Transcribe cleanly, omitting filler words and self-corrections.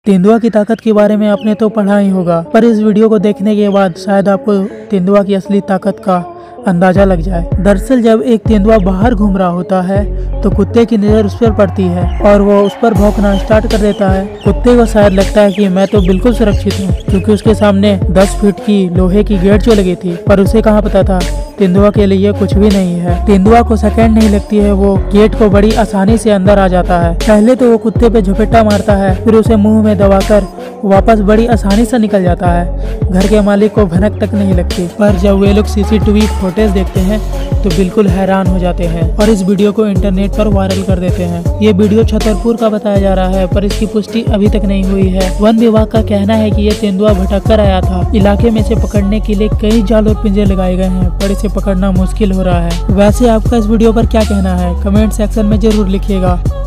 तेंदुआ की ताकत के बारे में आपने तो पढ़ा ही होगा, पर इस वीडियो को देखने के बाद शायद आपको तेंदुआ की असली ताकत का अंदाजा लग जाए। दरअसल जब एक तेंदुआ बाहर घूम रहा होता है तो कुत्ते की नज़र उस पर पड़ती है और वो उस पर भौंकना स्टार्ट कर देता है। कुत्ते को शायद लगता है कि मैं तो बिल्कुल सुरक्षित हूँ, क्योंकि उसके सामने 10 फीट की लोहे की गेट जो लगी थी, पर उसे कहाँ पता था तेंदुआ के लिए कुछ भी नहीं है। तेंदुआ को सेकंड नहीं लगती है, वो गेट को बड़ी आसानी से अंदर आ जाता है। पहले तो वो कुत्ते पे झपट्टा मारता है, फिर उसे मुंह में दबाकर वापस बड़ी आसानी से निकल जाता है। घर के मालिक को भनक तक नहीं लगती, पर जब वे लोग सीसीटीवी फुटेज देखते हैं तो बिल्कुल हैरान हो जाते हैं और इस वीडियो को इंटरनेट पर वायरल कर देते हैं। ये वीडियो छतरपुर का बताया जा रहा है, पर इसकी पुष्टि अभी तक नहीं हुई है। वन विभाग का कहना है कि ये तेंदुआ भटक कर आया था। इलाके में इसे पकड़ने के लिए कई जाल और पिंजरे लगाए गए हैं, पर इसे पकड़ना मुश्किल हो रहा है। वैसे आपका इस वीडियो पर क्या कहना है, कमेंट सेक्शन में जरूर लिखिएगा।